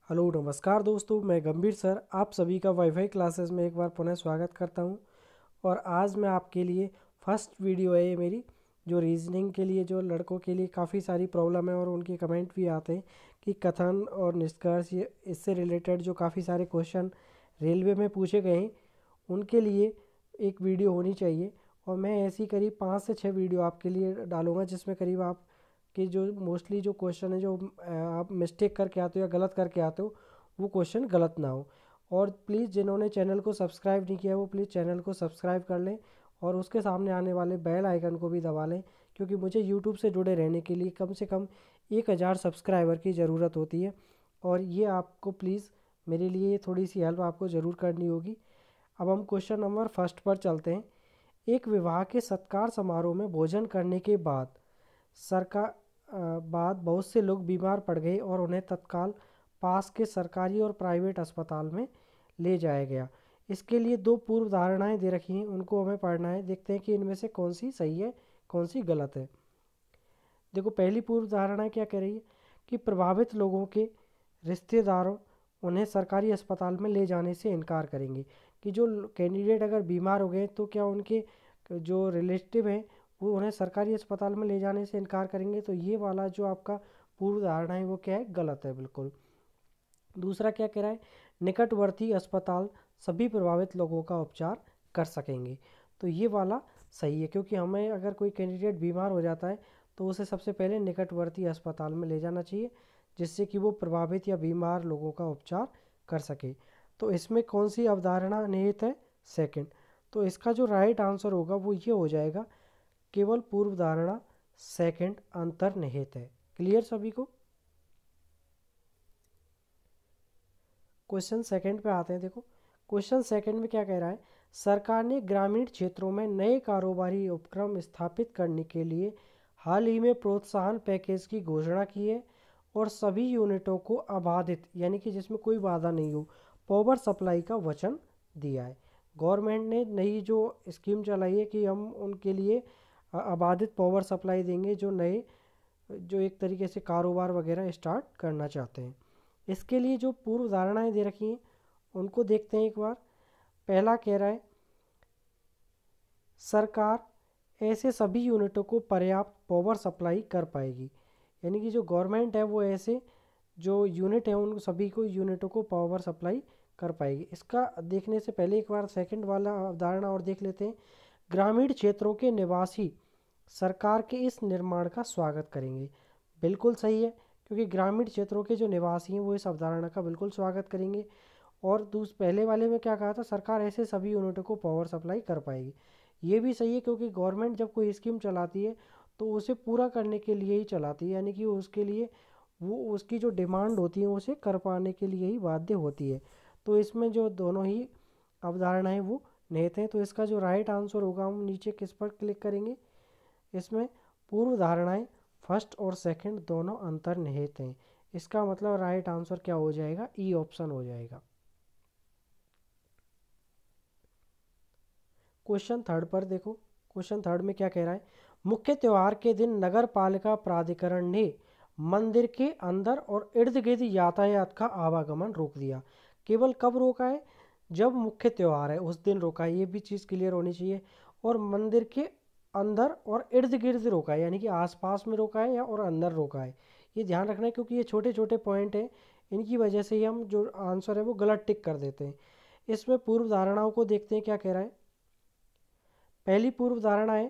Hello नमस्कार दोस्तों, मैं गंभीर सर आप सभी का वाईफाई क्लासेस में एक बार पुनः स्वागत करता हूं। और आज मैं आपके लिए फर्स्ट वीडियो है ये मेरी, जो रीजनिंग के लिए जो लड़कों के लिए काफ़ी सारी प्रॉब्लम है और उनके कमेंट भी आते हैं कि कथन और निष्कर्ष ये इससे रिलेटेड जो काफ़ी सारे क्वेश्चन रेलवे में पूछे गए हैं उनके लिए एक वीडियो होनी चाहिए। और मैं ऐसी करीब 5 से 6 वीडियो आपके लिए डालूंगा जिसमें करीब आप कि जो मोस्टली जो क्वेश्चन है जो आप मिस्टेक करके आते हो या गलत करके आते हो वो क्वेश्चन गलत ना हो। और प्लीज़ जिन्होंने चैनल को सब्सक्राइब नहीं किया वो प्लीज़ चैनल को सब्सक्राइब कर लें और उसके सामने आने वाले बेल आइकन को भी दबा लें, क्योंकि मुझे यूट्यूब से जुड़े रहने के लिए कम से कम 1000 सब्सक्राइबर की ज़रूरत होती है। और ये आपको प्लीज़ मेरे लिए थोड़ी सी हेल्प आपको ज़रूर करनी होगी। अब हम क्वेश्चन नंबर फर्स्ट पर चलते हैं। एक विवाह के सत्कार समारोह में भोजन करने के सरकार बाद बहुत से लोग बीमार पड़ गए और उन्हें तत्काल पास के सरकारी और प्राइवेट अस्पताल में ले जाया गया। इसके लिए दो पूर्व धारणाएं दे रखी हैं, उनको हमें पढ़ना है। देखते हैं कि इनमें से कौन सी सही है कौन सी गलत है। देखो, पहली पूर्व धारणा क्या कह रही है कि प्रभावित लोगों के रिश्तेदारों उन्हें सरकारी अस्पताल में ले जाने से इनकार करेंगे। कि जो कैंडिडेट अगर बीमार हो गए तो क्या उनके जो रिलेटिव हैं वो उन्हें सरकारी अस्पताल में ले जाने से इनकार करेंगे। तो ये वाला जो आपका पूर्व धारणा है वो क्या है, गलत है बिल्कुल। दूसरा क्या कह रहा है, निकटवर्ती अस्पताल सभी प्रभावित लोगों का उपचार कर सकेंगे। तो ये वाला सही है, क्योंकि हमें अगर कोई कैंडिडेट बीमार हो जाता है तो उसे सबसे पहले निकटवर्ती अस्पताल में ले जाना चाहिए जिससे कि वो प्रभावित या बीमार लोगों का उपचार कर सके। तो इसमें कौन सी अवधारणा निहित है, सेकंड। तो इसका जो राइट आंसर होगा वो ये हो जाएगा, केवल पूर्व धारणा सेकंड अंतर्निहित है। क्लियर सभी को। क्वेश्चन सेकंड पे आते हैं। देखो, क्वेश्चन सेकंड में क्या कह रहा है, सरकार ने ग्रामीण क्षेत्रों में नए कारोबारी उपक्रम स्थापित करने के लिए हाल ही में प्रोत्साहन पैकेज की घोषणा की है और सभी यूनिटों को अबाधित यानी कि जिसमें कोई बाधा नहीं हो पावर सप्लाई का वचन दिया है। गवर्नमेंट ने नई जो स्कीम चलाई है कि हम उनके लिए अबाधित पावर सप्लाई देंगे जो नए जो एक तरीके से कारोबार वगैरह स्टार्ट करना चाहते हैं। इसके लिए जो पूर्व धारणाएं दे रखी हैं उनको देखते हैं एक बार। पहला कह रहा है, सरकार ऐसे सभी यूनिटों को पर्याप्त पावर सप्लाई कर पाएगी। यानी कि जो गवर्नमेंट है वो ऐसे जो यूनिट है उन सभी को यूनिटों को पावर सप्लाई कर पाएगी। इसका देखने से पहले एक बार सेकंड वाला अवधारणा और देख लेते हैं। ग्रामीण क्षेत्रों के निवासी सरकार के इस निर्माण का स्वागत करेंगे। बिल्कुल सही है, क्योंकि ग्रामीण क्षेत्रों के जो निवासी हैं वो इस अवधारणा का बिल्कुल स्वागत करेंगे। और पहले वाले में क्या कहा था, सरकार ऐसे सभी यूनिटों को पावर सप्लाई कर पाएगी। ये भी सही है, क्योंकि गवर्नमेंट जब कोई स्कीम चलाती है तो उसे पूरा करने के लिए ही चलाती है, यानी कि उसके लिए वो उसकी जो डिमांड होती है उसे कर पाने के लिए ही बाध्य होती है। तो इसमें जो दोनों ही अवधारणाएं वो निहित हैं। तो इसका जो राइट आंसर होगा, हम नीचे किस पर क्लिक करेंगे, इसमें पूर्व धारणाएं फर्स्ट और सेकंड दोनों अंतर्निहित हैं। इसका मतलब राइट आंसर क्या हो जाएगा, ई ऑप्शन हो जाएगा। क्वेश्चन थर्ड पर देखो, क्वेश्चन थर्ड में क्या कह रहा है, मुख्य त्योहार के दिन नगर पालिका प्राधिकरण ने मंदिर के अंदर और इर्द गिर्द यातायात का आवागमन रोक दिया। केवल कब रोका है, जब मुख्य त्यौहार है उस दिन रोका है, ये भी चीज़ क्लियर होनी चाहिए। और मंदिर के अंदर और इर्द गिर्द रोका है, यानी कि आसपास में रोका है या और अंदर रोका है, ये ध्यान रखना है, क्योंकि ये छोटे छोटे पॉइंट हैं, इनकी वजह से ही हम जो आंसर है वो गलत टिक कर देते हैं। इसमें पूर्व धारणाओं को देखते हैं क्या कह रहा है। पहली पूर्व धारणा है,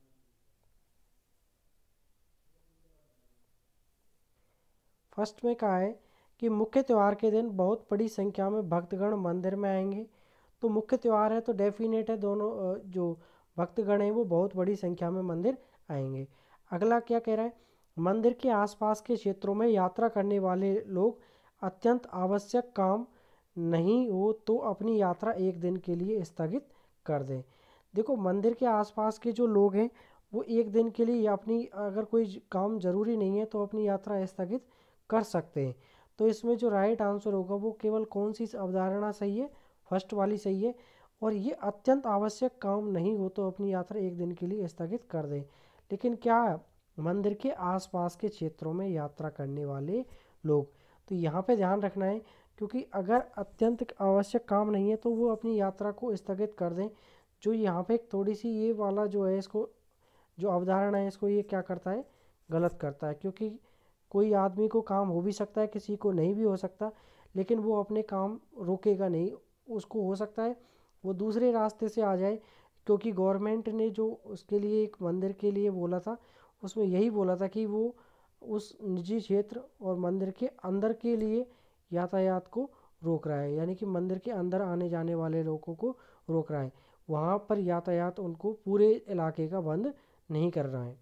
फर्स्ट में कहा है कि मुख्य त्यौहार के दिन बहुत बड़ी संख्या में भक्तगण मंदिर में आएंगे। तो मुख्य त्यौहार है तो डेफिनेट है दोनों जो भक्तगण हैं वो बहुत बड़ी संख्या में मंदिर आएंगे। अगला क्या कह रहा है, मंदिर के आसपास के क्षेत्रों में यात्रा करने वाले लोग अत्यंत आवश्यक काम नहीं हो तो अपनी यात्रा एक दिन के लिए स्थगित कर दें। देखो, मंदिर के आसपास के जो लोग हैं वो एक दिन के लिए अपनी अगर कोई काम ज़रूरी नहीं है तो अपनी यात्रा स्थगित कर सकते हैं। तो इसमें जो राइट आंसर होगा वो केवल कौन सी अवधारणा सही है, फर्स्ट वाली सही है। और ये अत्यंत आवश्यक काम नहीं हो तो अपनी यात्रा एक दिन के लिए स्थगित कर दें। लेकिन क्या मंदिर के आसपास के क्षेत्रों में यात्रा करने वाले लोग, तो यहाँ पे ध्यान रखना है, क्योंकि अगर अत्यंत आवश्यक काम नहीं है तो वो अपनी यात्रा को स्थगित कर दें। जो यहाँ पे थोड़ी सी ये वाला जो है, इसको जो अवधारणा है इसको ये क्या करता है, गलत करता है। क्योंकि कोई आदमी को काम हो भी सकता है, किसी को नहीं भी हो सकता, लेकिन वो अपने काम रोकेगा नहीं। उसको हो सकता है वो दूसरे रास्ते से आ जाए, क्योंकि गवर्नमेंट ने जो उसके लिए एक मंदिर के लिए बोला था, उसमें यही बोला था कि वो उस निजी क्षेत्र और मंदिर के अंदर के लिए यातायात को रोक रहा है, यानी कि मंदिर के अंदर आने जाने वाले लोगों को रोक रहा है। वहाँ पर यातायात उनको पूरे इलाके का बंद नहीं कर रहा है।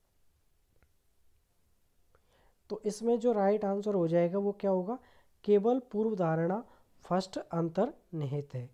तो इसमें जो राइट आंसर हो जाएगा वो क्या होगा, केवल पूर्व धारणा फर्स्ट अंतर्निहित है।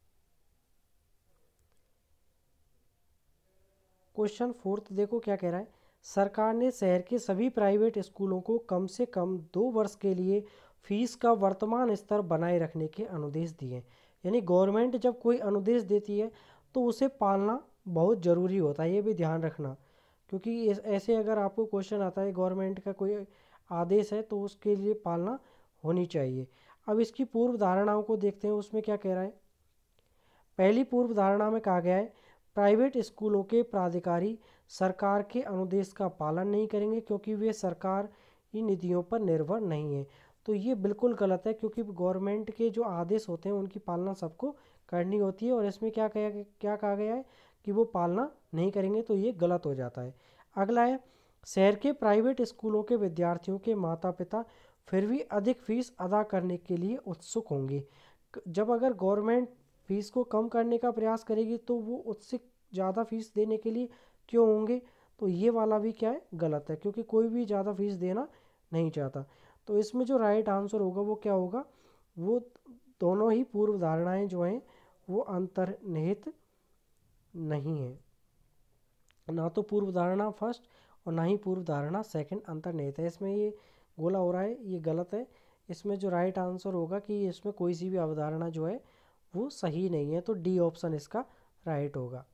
क्वेश्चन फोर्थ देखो क्या कह रहा है। सरकार ने शहर के सभी प्राइवेट स्कूलों को कम से कम 2 वर्ष के लिए फीस का वर्तमान स्तर बनाए रखने के अनुदेश दिए। यानी गवर्नमेंट जब कोई अनुदेश देती है तो उसे पालना बहुत ज़रूरी होता है, ये भी ध्यान रखना। क्योंकि ऐसे अगर आपको क्वेश्चन आता है गवर्नमेंट का कोई आदेश है तो उसके लिए पालना होनी चाहिए। अब इसकी पूर्व धारणाओं को देखते हैं, उसमें क्या कह रहा है। पहली पूर्व धारणा में कहा गया है प्राइवेट स्कूलों के प्राधिकारी सरकार के अनुदेश का पालन नहीं करेंगे क्योंकि वे सरकार की नीतियों पर निर्भर नहीं है। तो ये बिल्कुल गलत है, क्योंकि गवर्नमेंट के जो आदेश होते हैं उनकी पालना सबको करनी होती है। और इसमें क्या कहा गया है कि वो पालना नहीं करेंगे, तो ये गलत हो जाता है। अगला है शहर के प्राइवेट स्कूलों के विद्यार्थियों के माता पिता फिर भी अधिक फीस अदा करने के लिए उत्सुक होंगे। जब अगर गवर्नमेंट फीस को कम करने का प्रयास करेगी तो वो उत्सुक ज़्यादा फीस देने के लिए क्यों होंगे। तो ये वाला भी क्या है, गलत है, क्योंकि कोई भी ज़्यादा फीस देना नहीं चाहता। तो इसमें जो राइट आंसर होगा वो क्या होगा, वो दोनों ही पूर्व धारणाएं जो हैं वो अंतर्निहित नहीं है। ना तो पूर्व धारणा फर्स्ट और ना ही पूर्व धारणा सेकंड अंतर्निहित है। इसमें ये गोला हो रहा है, ये गलत है। इसमें जो राइट आंसर होगा कि इसमें कोई सी भी अवधारणा जो है वो सही नहीं है, तो डी ऑप्शन इसका राइट होगा।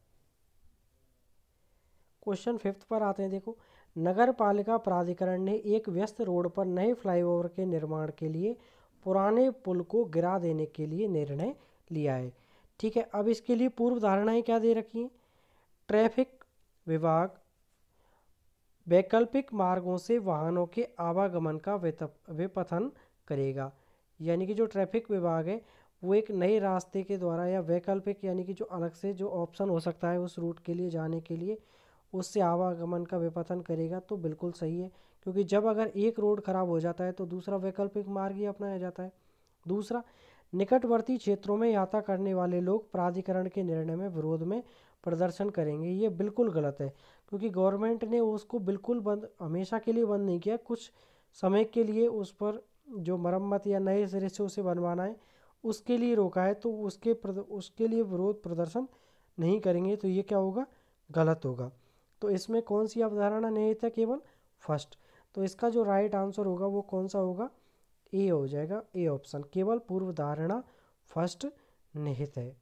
क्वेश्चन फिफ्थ पर आते हैं। देखो, नगर पालिका प्राधिकरण ने एक व्यस्त रोड पर नए फ्लाईओवर के निर्माण के लिए पुराने पुल को गिरा देने के लिए निर्णय लिया है। ठीक है, अब इसके लिए पूर्व धारणाएं क्या दे रखी हैं। ट्रैफिक विभाग वैकल्पिक मार्गों से वाहनों के आवागमन का विपथन करेगा। यानी कि जो ट्रैफिक विभाग है वो एक नए रास्ते के द्वारा या वैकल्पिक, यानी कि जो अलग से जो ऑप्शन हो सकता है उस रूट के लिए जाने के लिए, उससे आवागमन का विपथन करेगा। तो बिल्कुल सही है, क्योंकि जब अगर एक रोड खराब हो जाता है तो दूसरा वैकल्पिक मार्ग ही अपनाया जाता है। दूसरा, निकटवर्ती क्षेत्रों में यात्रा करने वाले लोग प्राधिकरण के निर्णय में विरोध में प्रदर्शन करेंगे। ये बिल्कुल गलत है, क्योंकि गवर्नमेंट ने उसको बिल्कुल बंद हमेशा के लिए बंद नहीं किया, कुछ समय के लिए उस पर जो मरम्मत या नए सिरे से उसे बनवाना है उसके लिए रोका है। तो उसके लिए विरोध प्रदर्शन नहीं करेंगे, तो ये क्या होगा, गलत होगा। तो इसमें कौन सी अवधारणा निहित है, केवल फर्स्ट। तो इसका जो राइट आंसर होगा वो कौन सा होगा, ए हो जाएगा, ए ऑप्शन, केवल पूर्व धारणा फर्स्ट निहित है।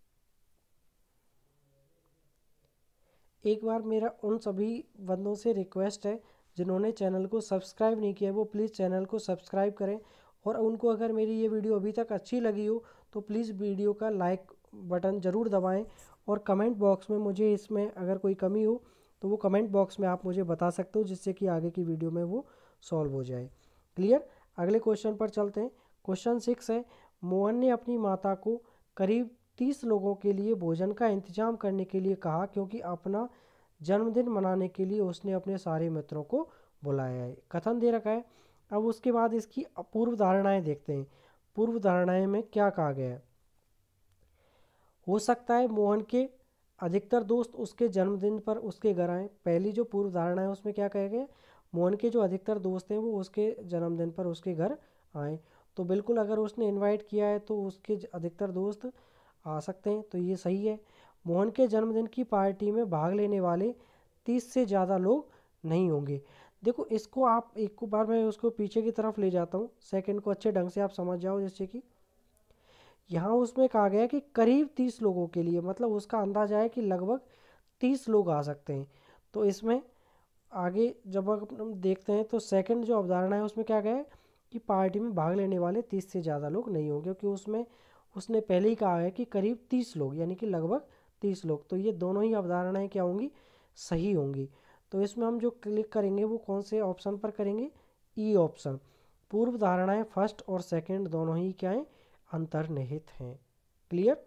एक बार मेरा उन सभी बंदों से रिक्वेस्ट है जिन्होंने चैनल को सब्सक्राइब नहीं किया, वो प्लीज़ चैनल को सब्सक्राइब करें। और उनको अगर मेरी ये वीडियो अभी तक अच्छी लगी हो तो प्लीज़ वीडियो का लाइक बटन ज़रूर दबाएं। और कमेंट बॉक्स में मुझे इसमें अगर कोई कमी हो तो वो कमेंट बॉक्स में आप मुझे बता सकते हो, जिससे कि आगे की वीडियो में वो सॉल्व हो जाए। क्लियर। अगले क्वेश्चन पर चलते हैं। क्वेश्चन 6 है, मोहन ने अपनी माता को करीब 30 लोगों के लिए भोजन का इंतजाम करने के लिए कहा, क्योंकि अपना जन्मदिन मनाने के लिए उसने अपने सारे मित्रों को बुलाया है। कथन दे रखा है। अब उसके बाद इसकी पूर्व धारणाएं देखते हैं। पूर्व धारणाएं में क्या कहा गया है। हो सकता है मोहन के अधिकतर दोस्त उसके जन्मदिन पर उसके घर आए। पहली जो पूर्व धारणा है उसमें क्या कहा गया, मोहन के जो अधिकतर दोस्त हैं वो उसके जन्मदिन पर उसके घर आए। तो बिल्कुल अगर उसने इनवाइट किया है तो उसके अधिकतर दोस्त आ सकते हैं, तो ये सही है। मोहन के जन्मदिन की पार्टी में भाग लेने वाले 30 से ज़्यादा लोग नहीं होंगे। देखो, इसको आप एक बार मैं उसको पीछे की तरफ ले जाता हूँ, सेकंड को अच्छे ढंग से आप समझ जाओ। जैसे कि यहाँ उसमें कहा गया कि करीब 30 लोगों के लिए, मतलब उसका अंदाजा है कि लगभग 30 लोग आ सकते हैं। तो इसमें आगे जब हम देखते हैं तो सेकंड जो अवधारणा है उसमें क्या गया है कि पार्टी में भाग लेने वाले 30 से ज़्यादा लोग नहीं होंगे, क्योंकि उसमें उसने पहले ही कहा है कि करीब 30 लोग, यानी कि लगभग 30 लोग। तो ये दोनों ही अवधारणाएं क्या होंगी, सही होंगी। तो इसमें हम जो क्लिक करेंगे वो कौन से ऑप्शन पर करेंगे, ई ऑप्शन। पूर्व धारणाएं फर्स्ट और सेकंड दोनों ही क्या हैं, अंतर्निहित हैं। क्लियर।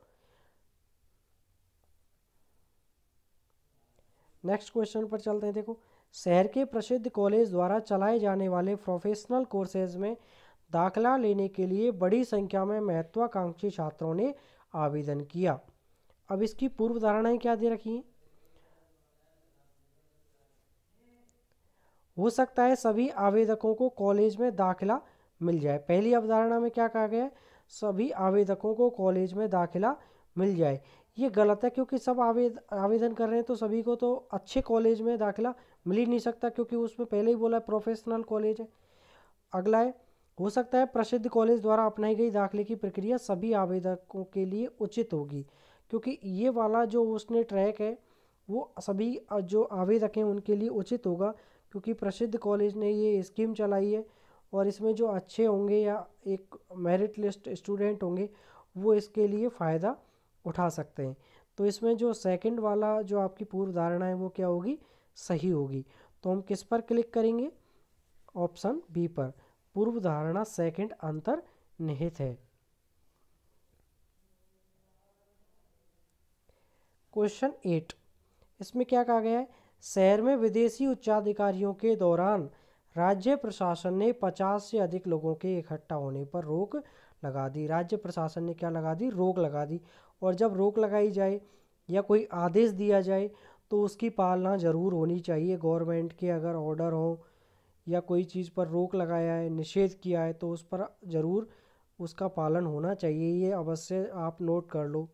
नेक्स्ट क्वेश्चन पर चलते हैं। देखो, शहर के प्रसिद्ध कॉलेज द्वारा चलाए जाने वाले प्रोफेशनल कोर्सेज में दाखिला लेने के लिए बड़ी संख्या में महत्वाकांक्षी छात्रों ने आवेदन किया। अब इसकी पूर्व धारणाएं क्या दे रखी हैं, हो सकता है सभी आवेदकों को कॉलेज में दाखिला मिल जाए। पहली अवधारणा में क्या कहा गया है, सभी आवेदकों को कॉलेज में दाखिला मिल जाए। ये गलत है, क्योंकि सब आवेदन कर रहे हैं तो सभी को तो अच्छे कॉलेज में दाखिला मिल ही नहीं सकता, क्योंकि उसमें पहले ही बोला प्रोफेशनल कॉलेज है। अगला है, हो सकता है प्रसिद्ध कॉलेज द्वारा अपनाई गई दाखिले की प्रक्रिया सभी आवेदकों के लिए उचित होगी, क्योंकि ये वाला जो उसने ट्रैक है वो सभी जो आवेदक हैं उनके लिए उचित होगा, क्योंकि प्रसिद्ध कॉलेज ने ये स्कीम चलाई है और इसमें जो अच्छे होंगे या एक मेरिट लिस्ट स्टूडेंट होंगे वो इसके लिए फ़ायदा उठा सकते हैं। तो इसमें जो सेकंड वाला जो आपकी पूर्व धारणा है वो क्या होगी, सही होगी। तो हम किस पर क्लिक करेंगे, ऑप्शन बी पर, पूर्व धारणा सेकंड अंतर्निहित है। क्वेश्चन 8, इसमें क्या कहा गया है, शहर में विदेशी उच्चाधिकारियों के दौरान राज्य प्रशासन ने 50 से अधिक लोगों के इकट्ठा होने पर रोक लगा दी। राज्य प्रशासन ने क्या लगा दी, रोक लगा दी। और जब रोक लगाई जाए या कोई आदेश दिया जाए तो उसकी पालना ज़रूर होनी चाहिए। गवर्नमेंट के अगर ऑर्डर हो या कोई चीज़ पर रोक लगाया है, निषेध किया है, तो उस पर ज़रूर उसका पालन होना चाहिए। ये अवश्य आप नोट कर लो।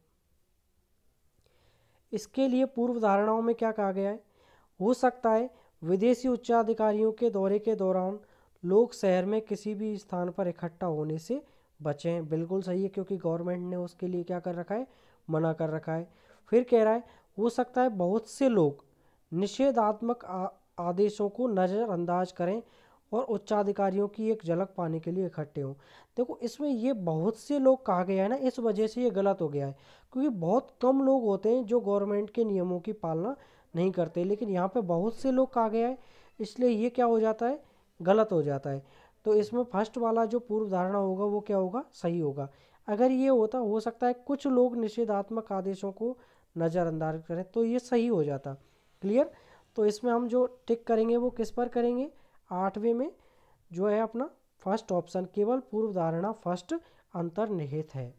इसके लिए पूर्व धारणाओं में क्या कहा गया है, हो सकता है विदेशी उच्चाधिकारियों के दौरे के दौरान लोग शहर में किसी भी स्थान पर इकट्ठा होने से बचें। बिल्कुल सही है, क्योंकि गवर्नमेंट ने उसके लिए क्या कर रखा है, मना कर रखा है। फिर कह रहा है, हो सकता है बहुत से लोग निषेधात्मक आदेशों को नज़रअंदाज करें और उच्चाधिकारियों की एक झलक पाने के लिए इकट्ठे हों। देखो, इसमें ये बहुत से लोग कहा गया है ना, इस वजह से ये गलत हो गया है, क्योंकि बहुत कम लोग होते हैं जो गवर्नमेंट के नियमों की पालना नहीं करते, लेकिन यहाँ पे बहुत से लोग कहा गया है, इसलिए ये क्या हो जाता है, गलत हो जाता है। तो इसमें फर्स्ट वाला जो पूर्व धारणा होगा वो क्या होगा, सही होगा। अगर ये होता, हो सकता है कुछ लोग निषेधात्मक आदेशों को नज़रअंदाज करें, तो ये सही हो जाता। क्लियर। तो इसमें हम जो टिक करेंगे वो किस पर करेंगे, 8वें में जो है अपना फर्स्ट ऑप्शन, केवल पूर्व धारणा फर्स्ट अंतर्निहित है।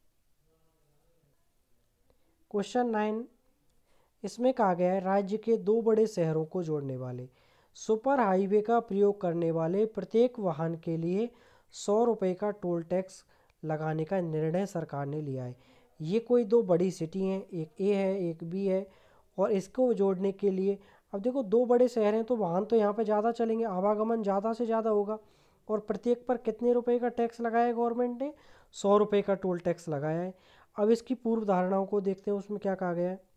क्वेश्चन 9, इसमें कहा गया है, राज्य के 2 बड़े शहरों को जोड़ने वाले सुपर हाईवे का प्रयोग करने वाले प्रत्येक वाहन के लिए 100 रुपये का टोल टैक्स लगाने का निर्णय सरकार ने लिया है। ये कोई 2 बड़ी सिटी हैं, एक ए है एक बी है, और इसको जोड़ने के लिए, अब देखो 2 बड़े शहर हैं तो वाहन तो यहाँ पे ज़्यादा चलेंगे, आवागमन ज़्यादा से ज़्यादा होगा, और प्रत्येक पर कितने रुपए का टैक्स लगाया है गवर्नमेंट ने, 100 रुपये का टोल टैक्स लगाया है। अब इसकी पूर्व धारणाओं को देखते हैं, उसमें क्या कहा गया है,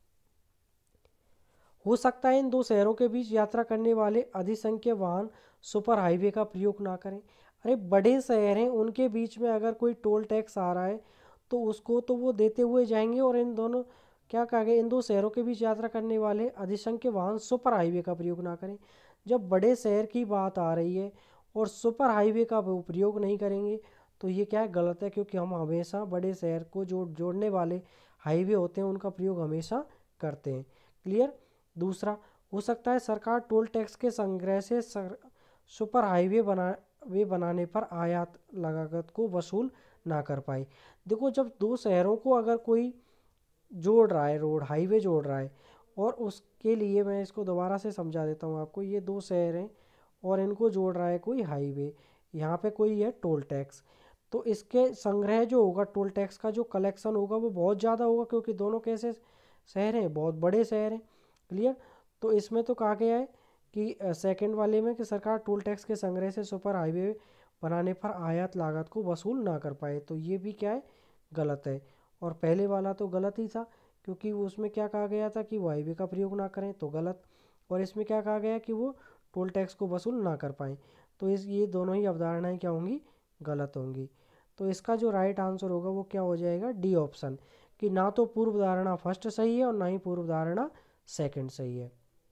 हो सकता है इन 2 शहरों के बीच यात्रा करने वाले अधिसंख्य वाहन सुपर हाईवे का प्रयोग ना करें। अरे बड़े शहर हैं, उनके बीच में अगर कोई टोल टैक्स आ रहा है तो उसको तो वो देते हुए जाएंगे, और इन दोनों, क्या कहा गया, इन 2 शहरों के बीच यात्रा करने वाले अधिसंख्य वाहन सुपर हाईवे का प्रयोग ना करें। जब बड़े शहर की बात आ रही है और सुपर हाईवे का वो प्रयोग नहीं करेंगे तो ये क्या है, गलत है, क्योंकि हम हमेशा बड़े शहर को जोड़ने वाले हाईवे होते हैं उनका प्रयोग हमेशा करते हैं। क्लियर। दूसरा, हो सकता है सरकार टोल टैक्स के संग्रह से सुपर हाईवे बनाने पर आयात लागत को वसूल ना कर पाए। देखो, जब 2 शहरों को अगर कोई जोड़ रहा है, रोड हाईवे जोड़ रहा है, और उसके लिए मैं इसको दोबारा से समझा देता हूँ आपको, ये 2 शहर हैं और इनको जोड़ रहा है कोई हाईवे, यहाँ पे कोई है टोल टैक्स, तो इसके संग्रह जो होगा, टोल टैक्स का जो कलेक्शन होगा वो बहुत ज़्यादा होगा, क्योंकि दोनों कैसे शहर हैं, बहुत बड़े शहर हैं। क्लियर। तो इसमें तो कहा गया है कि सेकंड वाले में कि सरकार टोल टैक्स के संग्रह से सुपर हाईवे बनाने पर आयात लागत को वसूल ना कर पाए, तो ये भी क्या है, गलत है। और पहले वाला तो गलत ही था, क्योंकि उसमें क्या कहा गया था कि वो हाईवे का प्रयोग ना करें, तो गलत। और इसमें क्या कहा गया कि वो टोल टैक्स को वसूल ना कर पाएँ। तो ये दोनों ही अवधारणाएं क्या होंगी, गलत होंगी। तो इसका जो राइट आंसर होगा वो क्या हो जाएगा, डी ऑप्शन, कि ना तो पूर्व धारणा फर्स्ट सही है और ना ही पूर्व धारणा सेकंड सही है।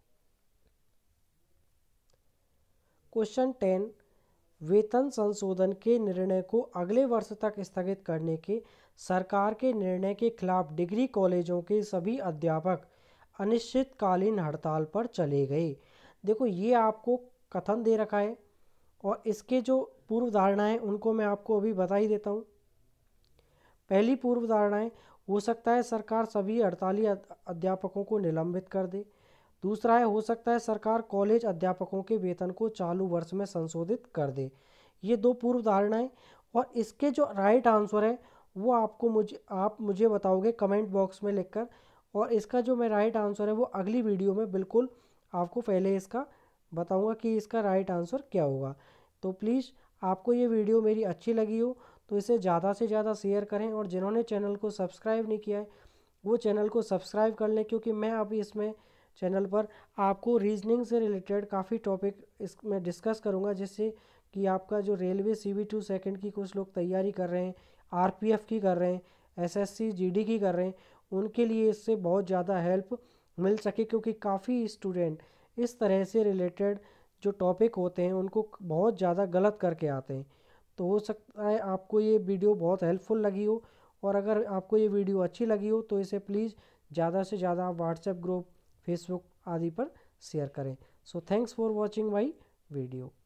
क्वेश्चन 10, वेतन संशोधन के निर्णय को अगले वर्ष तक स्थगित करने के सरकार के निर्णय के खिलाफ डिग्री कॉलेजों के सभी अध्यापक अनिश्चितकालीन हड़ताल पर चले गए। देखो ये आपको कथन दे रखा है और इसके जो पूर्व धारणाएं उनको मैं आपको अभी बता ही देता हूँ। पहली पूर्व धारणाएं, हो सकता है सरकार सभी हड़ताली अध्यापकों को निलंबित कर दे। दूसरा है, हो सकता है सरकार कॉलेज अध्यापकों के वेतन को चालू वर्ष में संशोधित कर दे। ये दो पूर्व धारणाएं, और इसके जो राइट आंसर है वो आप मुझे बताओगे कमेंट बॉक्स में लिखकर, और इसका जो मैं राइट आंसर है वो अगली वीडियो में बिल्कुल आपको पहले इसका बताऊंगा कि इसका राइट आंसर क्या होगा। तो प्लीज़ आपको ये वीडियो मेरी अच्छी लगी हो तो इसे ज़्यादा से ज़्यादा शेयर करें, और जिन्होंने चैनल को सब्सक्राइब नहीं किया है वो चैनल को सब्सक्राइब कर लें, क्योंकि मैं अभी इसमें चैनल पर आपको रीजनिंग से रिलेटेड काफ़ी टॉपिक इसमें डिस्कस करूंगा, जिससे कि आपका जो रेलवे CV2 सेकंड की कुछ लोग तैयारी कर रहे हैं, RPF की कर रहे हैं, SSC GD की कर रहे हैं, उनके लिए इससे बहुत ज़्यादा हेल्प मिल सके, क्योंकि काफ़ी स्टूडेंट इस तरह से रिलेटेड जो टॉपिक होते हैं उनको बहुत ज़्यादा गलत करके आते हैं। तो हो सकता है आपको ये वीडियो बहुत हेल्पफुल लगी हो, और अगर आपको ये वीडियो अच्छी लगी हो तो इसे प्लीज़ ज़्यादा से ज़्यादा व्हाट्सएप ग्रुप, फेसबुक आदि पर शेयर करें। So thanks for watching my video.